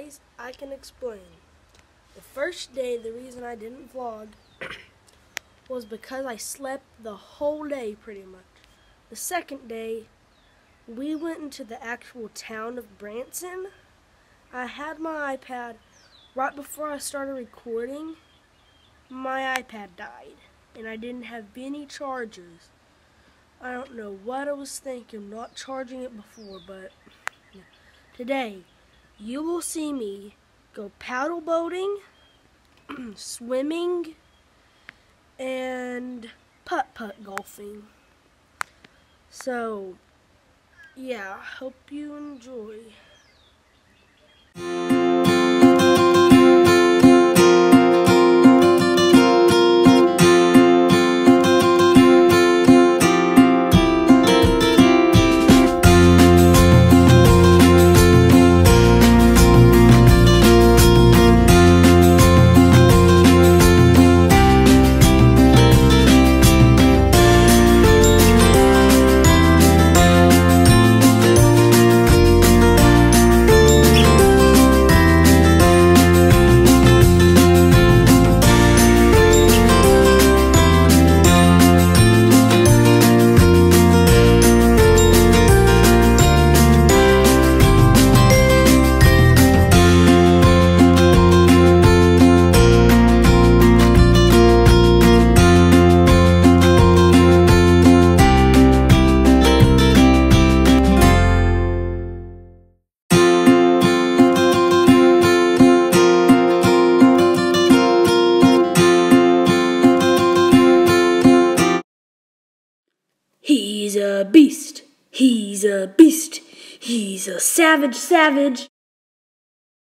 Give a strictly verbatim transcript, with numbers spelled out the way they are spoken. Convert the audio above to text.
guys, I can explain. The first day, the reason I didn't vlog was because I slept the whole day pretty much. The second day, we went into the actual town of Branson. I had my iPad right before I started recording. My iPad died and I didn't have any chargers. I don't know what I was thinking not charging it before, but yeah. Today you will see me go paddle boating, swimming, and putt-putt golfing. So yeah, hope you enjoy. He's a beast. He's a beast. He's a savage, savage.